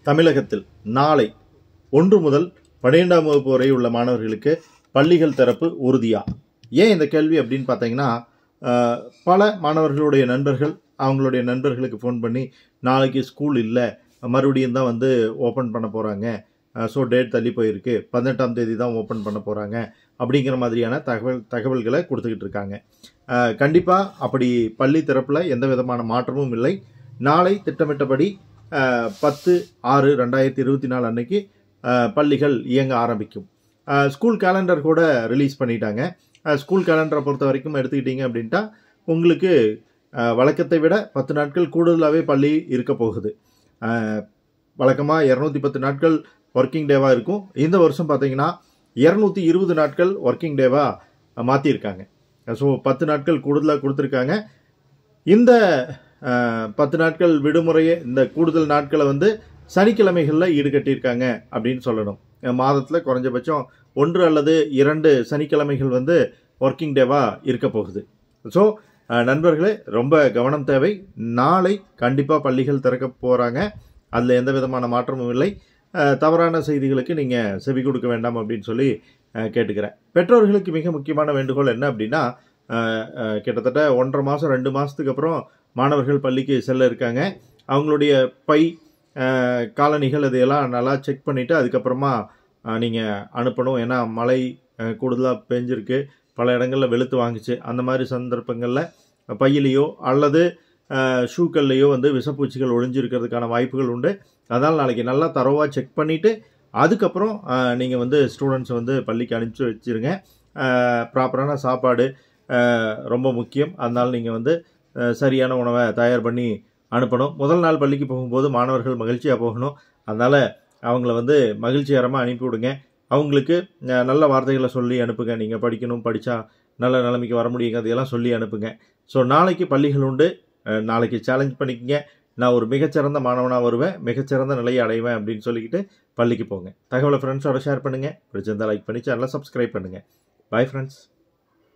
தமிழகத்தில் நாளை 1 முதல் 12ஆம் வகுப்பு வரை உள்ள மாணவர்களுக்கு பள்ளிகள் திறப்பு உறுதியா? ஏன் இந்த கேள்வி அப்படின்னு பார்த்தீங்கன்னா, பல மாணவர்களுடைய நண்பர்கள் அவங்களுடைய நண்பர்களுக்கு ஃபோன் பண்ணி நாளைக்கு ஸ்கூல் இல்லை, மறுபடியும் தான் வந்து ஓப்பன் பண்ண போகிறாங்க, ஸோ டேட் தள்ளி போயிருக்கு, 18ஆம் தேதி தான் ஓப்பன் பண்ண போகிறாங்க அப்படிங்கிற மாதிரியான தகவல்களை கொடுத்துக்கிட்டு இருக்காங்க. கண்டிப்பாக அப்படி பள்ளி திறப்பில் எந்த விதமான மாற்றமும் இல்லை. நாளை திட்டமிட்டபடி 10/6/2024 அன்னைக்கு பள்ளிகள் இயங்க ஆரம்பிக்கும். ஸ்கூல் கேலண்டர் கூட ரிலீஸ் பண்ணிட்டாங்க. ஸ்கூல் கேலண்டரை பொறுத்த வரைக்கும் எடுத்துக்கிட்டிங்க அப்படின்ட்டா உங்களுக்கு வழக்கத்தை விட 10 நாட்கள் கூடுதலாகவே பள்ளி இருக்க போகுது. வழக்கமாக 210 நாட்கள் ஒர்க்கிங் டேவாக இருக்கும். இந்த வருஷம் பார்த்தீங்கன்னா 220 நாட்கள் ஒர்க்கிங் டேவாக மாற்றிருக்காங்க. ஸோ 10 நாட்கள் கூடுதலாக கொடுத்துருக்காங்க. இந்த 10 நாட்கள் விடுமுறையை, இந்த கூடுதல் நாட்களை வந்து சனிக்கிழமைகளில் ஈடுகட்டியிருக்காங்க அப்படின்னு சொல்லணும். மாதத்தில் குறைஞ்சபட்சம் 1 அல்லது 2 சனிக்கிழமைகள் வந்து ஒர்க்கிங் டேவாக இருக்க போகுது. ஸோ நண்பர்களே, ரொம்ப கவனம் தேவை. நாளை கண்டிப்பாக பள்ளிகள் திறக்க போகிறாங்க. அதில் எந்த விதமான மாற்றமும் இல்லை. தவறான செய்திகளுக்கு நீங்கள் செவி கொடுக்க வேண்டாம் அப்படின்னு சொல்லி கேட்டுக்கிறேன். பெற்றோர்களுக்கு மிக முக்கியமான வேண்டுகோள் என்ன அப்படின்னா, கிட்டத்தட்ட 1.5 மாதம் 2 மாதத்துக்கு அப்புறம் மாணவர்கள் பள்ளிக்கு செல்ல இருக்காங்க. அவங்களுடைய பை, காலணிகள் இதையெல்லாம் நல்லா செக் பண்ணிவிட்டு அதுக்கப்புறமா நீங்கள் அனுப்பணும். ஏன்னா மழை கூடுதலாக பெஞ்சிருக்கு, பல இடங்களில் வெளுத்து வாங்கிச்சு. அந்த மாதிரி சந்தர்ப்பங்களில் பையிலையோ அல்லது ஷூக்கள்லையோ வந்து விஷப்பூச்சிகள் ஒழிஞ்சிருக்கிறதுக்கான வாய்ப்புகள் உண்டு. அதனால் நாளைக்கு நல்லா தரோவாக செக் பண்ணிவிட்டு அதுக்கப்புறம் நீங்கள் வந்து ஸ்டூடெண்ட்ஸை வந்து பள்ளிக்கு அனுப்பிச்சி வச்சுருங்க. ப்ராப்பரான சாப்பாடு ரொம்ப முக்கியம். அதனால் நீங்கள் வந்து சரியான உணவை தயார் பண்ணி அனுப்பணும். முதல் நாள் பள்ளிக்கு போகும்போது மாணவர்கள் மகிழ்ச்சியாக போகணும். அதனால் அவங்கள வந்து மகிழ்ச்சிகரமாக அனுப்பிவிடுங்க. அவங்களுக்கு நல்ல வார்த்தைகளை சொல்லி அனுப்புங்க. நீங்கள் படிக்கணும், படித்தா நல்ல நிலைமைக்கு வர முடியுங்க, அதையெல்லாம் சொல்லி அனுப்புங்க. ஸோ நாளைக்கு பள்ளிகள் உண்டு. நாளைக்கு சேலஞ்ச் பண்ணிக்கங்க. நான் ஒரு மிகச்சிறந்த மாணவனாக வருவேன், மிகச்சிறந்த நிலையை அடைவேன் அப்படின்னு சொல்லிக்கிட்டு பள்ளிக்கு போங்க. தகவலை ஃப்ரெண்ட்ஸோட ஷேர் பண்ணுங்கள். பிடிச்சிருந்தால் லைக் பண்ணி சேனலை சப்ஸ்கிரைப் பண்ணுங்கள். Bye friends.